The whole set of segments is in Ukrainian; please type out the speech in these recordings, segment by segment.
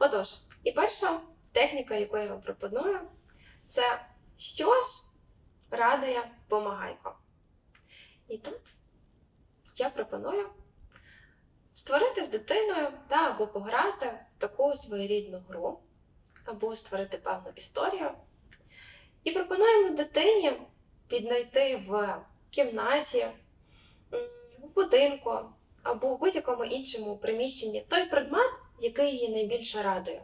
Отож, і перша техніка, яку я вам пропоную, це що ж радує помагайко. І тут я пропоную створити з дитиною або пограти в таку своєрідну гру, або створити певну історію. І пропонуємо дитині піднайти в кімнаті, в будинку або в будь-якому іншому приміщенні той предмет, який її найбільше радує,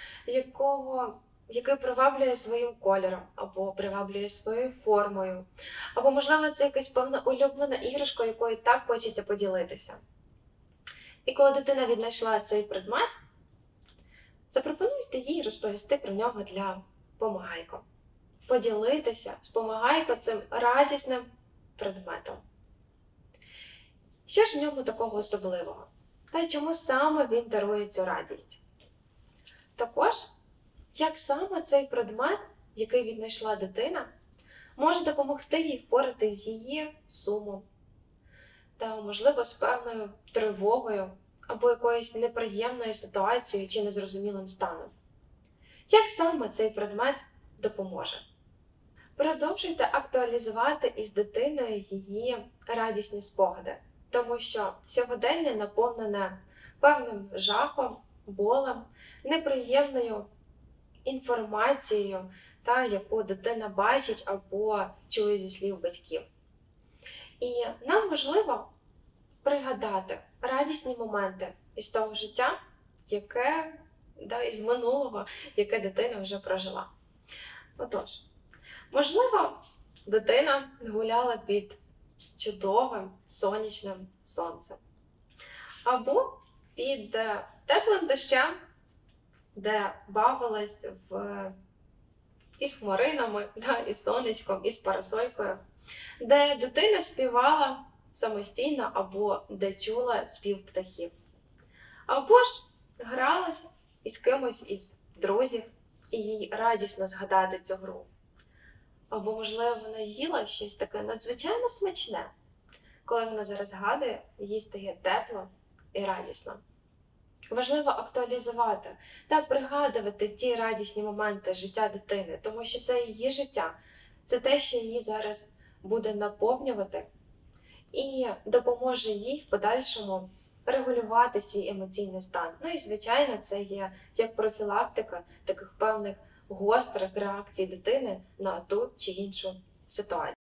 який приваблює своїм кольором, або приваблює своєю формою, або, можливо, це якась певна улюблена іграшка, якою так хочеться поділитися. І коли дитина віднайшла цей предмет, запропонуйте їй розповісти про нього для помагайко. Поділитися з помагайко цим радісним предметом. Що ж в ньому такого особливого? Та й чому саме він дарує цю радість? Також, як саме цей предмет, який віднайшла дитина, може допомогти їй впоратись з її сумом, та, можливо, з певною тривогою або якоюсь неприємною ситуацією чи незрозумілим станом. Як саме цей предмет допоможе? Продовжуйте актуалізувати із дитиною її радісні спогади, тому що сьогодення наповнене певним жахом, болем, неприємною інформацією, яку дитина бачить або чує зі слів батьків. І нам важливо пригадати радісні моменти із того життя, із минулого, яке дитина вже прожила. Отож, можливо, дитина гуляла під чудовим сонячним сонцем. Або під теплим дощем, де бавилась із хмаринами, із сонечком, із парасолькою, де дитина співала самостійно, або де чула спів птахів. Або ж гралась із кимось із друзів, і їй радісно згадати цю гру. Або, можливо, вона їла щось таке надзвичайно смачне. Коли вона зараз згадує, їй стає тепло і радісно. Важливо актуалізувати та пригадувати ті радісні моменти життя дитини, тому що це її життя, це те, що її зараз буде наповнювати і допоможе їй в подальшому регулювати свій емоційний стан. І, звичайно, це є як профілактика таких певних гострих реакцій дитини на ту чи іншу ситуацію.